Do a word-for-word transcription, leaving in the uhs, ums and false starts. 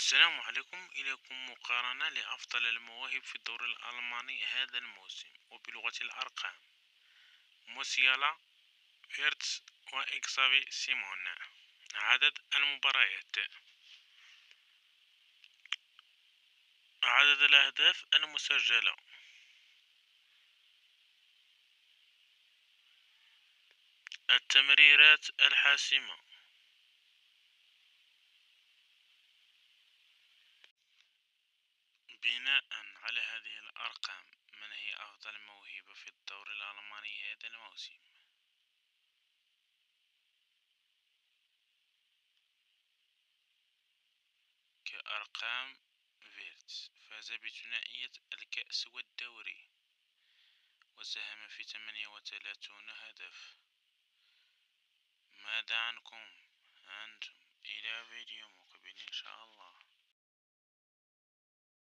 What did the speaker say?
السلام عليكم. إليكم مقارنة لأفضل المواهب في الدوري الألماني هذا الموسم وبلغة الأرقام. موسيالا، فيرتس، وإكسافي سيمون. عدد المباريات، عدد الأهداف المسجلة، التمريرات الحاسمة. بناء على هذه الأرقام، من هي أفضل موهبة في الدوري الألماني هذا الموسم؟ كأرقام: فيرتس فاز بثنائية الكأس والدوري وساهم في ثمانية وثلاثون هدف. ماذا عنكم أنتم؟ إلى فيديو مقبل إن شاء الله.